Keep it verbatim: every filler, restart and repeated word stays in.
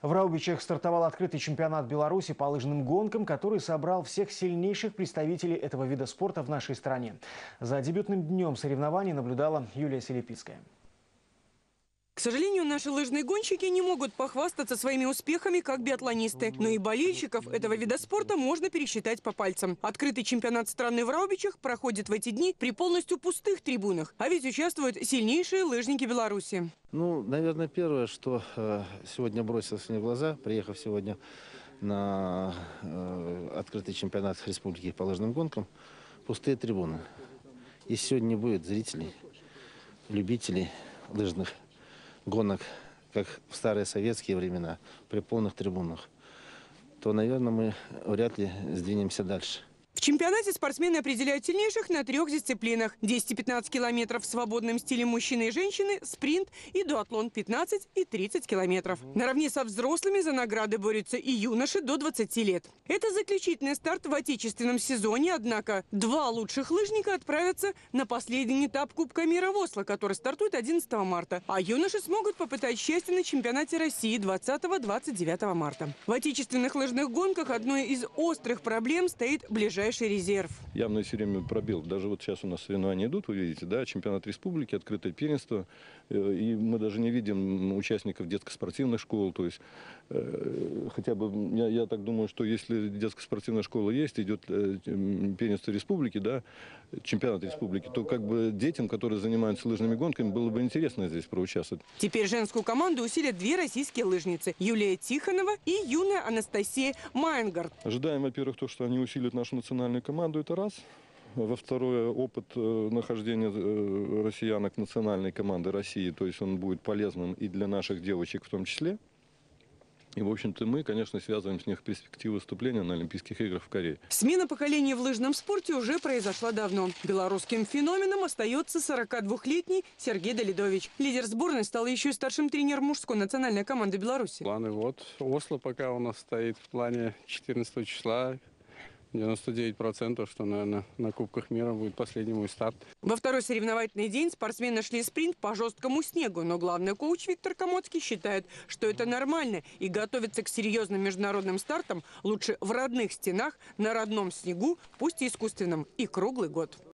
В Раубичах стартовал открытый чемпионат Беларуси по лыжным гонкам, который собрал всех сильнейших представителей этого вида спорта в нашей стране. За дебютным днем соревнований наблюдала Юлия Селепицкая. К сожалению, наши лыжные гонщики не могут похвастаться своими успехами, как биатлонисты. Но и болельщиков этого вида спорта можно пересчитать по пальцам. Открытый чемпионат страны в Раубичах проходит в эти дни при полностью пустых трибунах. А ведь участвуют сильнейшие лыжники Беларуси. Ну, наверное, первое, что э, сегодня бросилось мне в глаза, приехав сегодня на э, открытый чемпионат республики по лыжным гонкам, пустые трибуны. Если сегодня не будет зрителей, любителей лыжных гонок, как в старые советские времена, при полных трибунах, то, наверное, мы вряд ли сдвинемся дальше. В чемпионате спортсмены определяют сильнейших на трех дисциплинах. десять и пятнадцать километров в свободном стиле мужчины и женщины, спринт и дуатлон пятнадцать и тридцать километров. Наравне со взрослыми за награды борются и юноши до двадцати лет. Это заключительный старт в отечественном сезоне, однако два лучших лыжника отправятся на последний этап Кубка мира в Осло, который стартует одиннадцатого марта. А юноши смогут попытать счастье на чемпионате России двадцатого — двадцать девятого марта. В отечественных лыжных гонках одной из острых проблем стоит ближайший резерв. Явно все время пробел. Даже вот сейчас у нас соревнования идут, вы видите, да, чемпионат республики, открытое первенство. И мы даже не видим участников детско-спортивных школ. То есть, э, хотя бы, я, я так думаю, что если детско-спортивная школа есть, идет э, первенство республики, да, чемпионат республики, то как бы детям, которые занимаются лыжными гонками, было бы интересно здесь проучаствовать. Теперь женскую команду усилят две российские лыжницы – Юлия Тихонова и юная Анастасия Майнгард. Ожидаем, во-первых, то, что они усилят нашу национальную команду, это раз. Во второе, опыт э, нахождения э, россиянок национальной команды России, то есть он будет полезным и для наших девочек в том числе. И, в общем-то, мы, конечно, связываем с них перспективы выступления на Олимпийских играх в Корее. Смена поколений в лыжном спорте уже произошла давно. Белорусским феноменом остается сорокадвухлетний Сергей Давидович. Лидер сборной стал еще и старшим тренером мужской национальной команды Беларуси. Планы вот. Осло пока у нас стоит в плане четырнадцатого числа. девяносто девять процентов, что, наверное, на Кубках мира будет последний мой старт. Во второй соревновательный день спортсмены шли спринт по жесткому снегу, но главный коуч Виктор Комоцкий считает, что это нормально, и готовиться к серьезным международным стартам лучше в родных стенах, на родном снегу, пусть и искусственном, и круглый год.